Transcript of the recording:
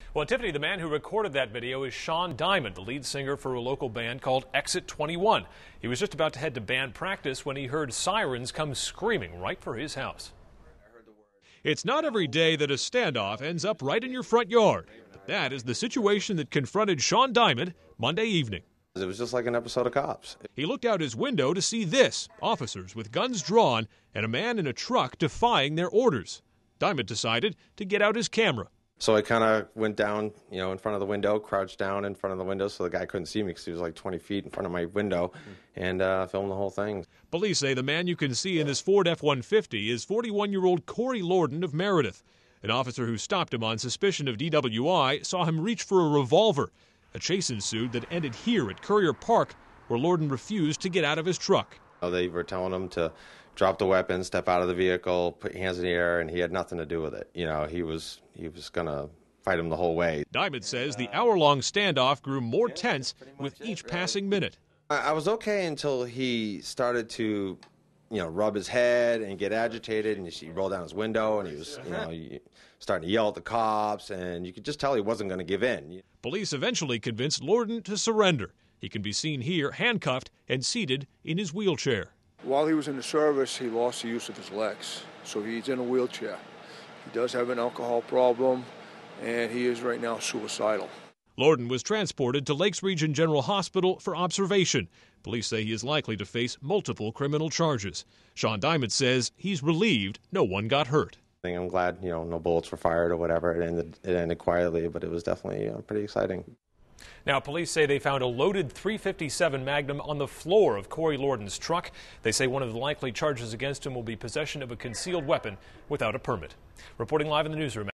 Well, Tiffany, the man who recorded that video is Sean Diamond, the lead singer for a local band called Exit 21. He was just about to head to band practice when he heard sirens come screaming right for his house. It's not every day that a standoff ends up right in your front yard. But that is the situation that confronted Sean Diamond Monday evening. It was just like an episode of Cops. He looked out his window to see this, officers with guns drawn and a man in a truck defying their orders. Diamond decided to get out his camera. So I kind of went down, in front of the window, crouched down in front of the window so the guy couldn't see me because he was like 20 feet in front of my window, and filmed the whole thing. Police say the man you can see in this Ford F-150 is 41-year-old Corey Lorden of Meredith. An officer who stopped him on suspicion of DWI saw him reach for a revolver. A chase ensued that ended here at Courier Park, where Lorden refused to get out of his truck. They were telling him to drop the weapon, step out of the vehicle, put your hands in the air, and he had nothing to do with it. He was going to fight him the whole way. Diamond says the hour-long standoff grew more tense with each passing minute. I was okay until he started to, rub his head and get agitated, and he rolled down his window, and he was, starting to yell at the cops, and you could just tell he wasn't going to give in. Police eventually convinced Lorden to surrender. He can be seen here handcuffed and seated in his wheelchair. While he was in the service, he lost the use of his legs, so he's in a wheelchair. He does have an alcohol problem, and he is right now suicidal. Lorden was transported to Lakes Region General Hospital for observation. Police say he is likely to face multiple criminal charges. Sean Diamond says he's relieved no one got hurt. I'm glad, no bullets were fired or whatever. It ended quietly, but it was definitely pretty exciting. Now, police say they found a loaded .357 Magnum on the floor of Corey Lorden's truck. They say one of the likely charges against him will be possession of a concealed weapon without a permit. Reporting live in the newsroom.